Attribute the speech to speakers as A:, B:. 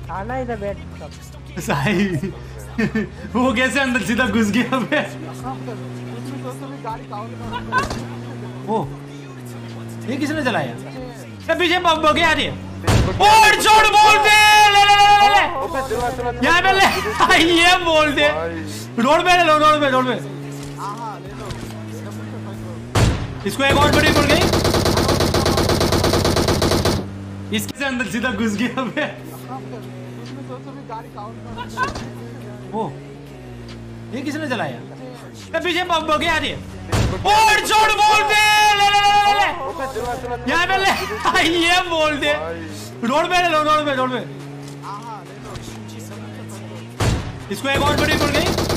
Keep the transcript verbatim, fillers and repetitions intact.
A: आना इधर बैठ सब।
B: साई वो कैसे अंदर सीधा घुस गया बे? वो ये किसने चलाया? पीछे बगे आ रही है। और छोड़ बोल दे, ले ले ले ले यहाँ पे ले ये बोल दे। रोड पे ले लो, रोड पे रोड पे। इसको एक और बड़ी पड़ गई। इसके अंदर सीधा घुस गया बे। वो ये किसने चलाया? पीछे बगे आ रही है। और छोड़ बोल दे, ले ले ले ले यहाँ पे ले ये बोल दे। रोड पे ले लो, रोड पे रोड पे। इसको एक और बड़ी पड़ गई।